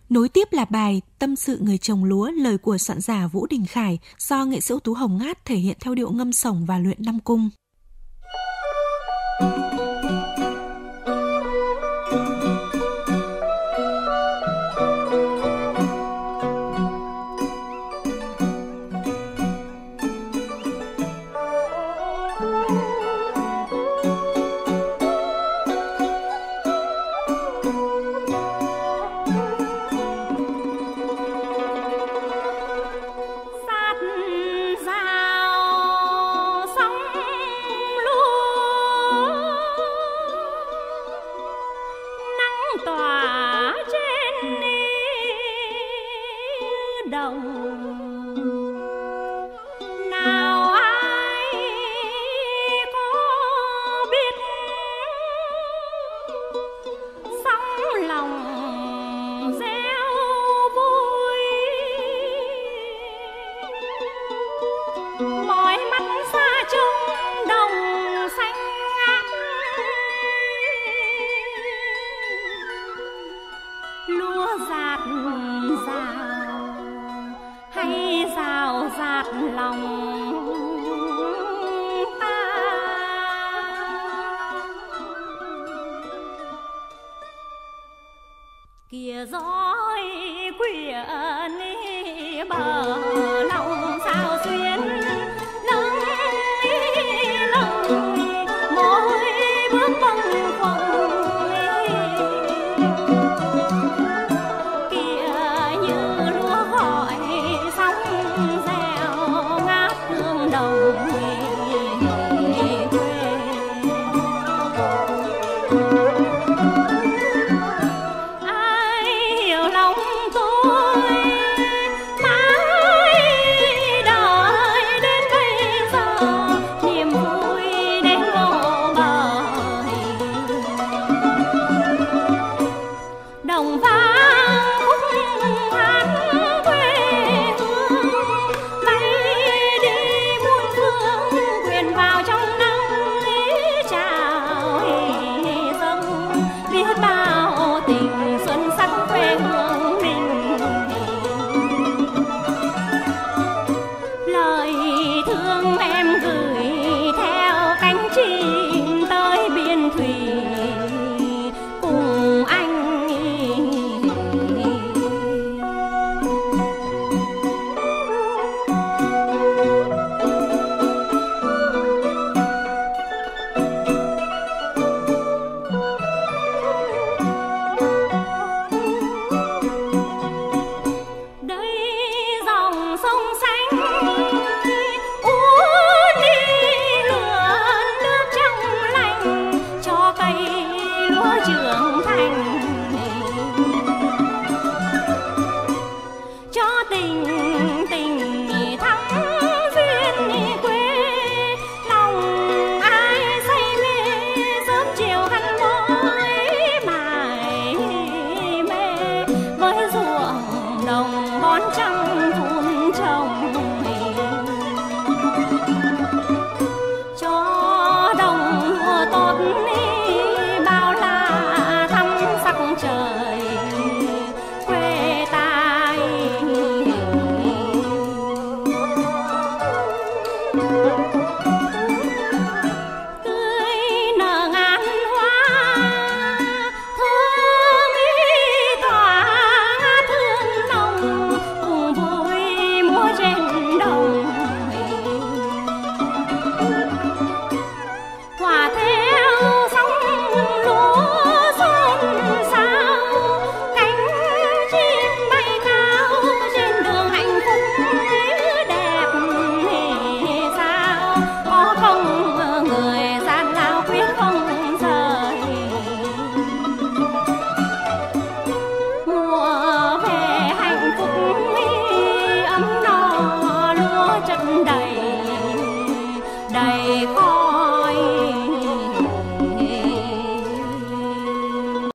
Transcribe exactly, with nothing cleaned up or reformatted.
Nối tiếp là bài Tâm sự người trồng lúa, lời của soạn giả Vũ Đình Khải do nghệ sĩ ưu tú Hồng Ngát thể hiện theo điệu ngâm sổng và luyện năm cung. Kìa dõi quyện bờ lòng sao xuyên lâng lâng mỗi bước bâng khuâng, kìa như lúa gọi sóng reo ngát hương đồng trưởng thành, cho tình tình thắm duyên quê, lòng ai say mê sớm chiều gắn bó mải mê với ruộng đồng bón trăng.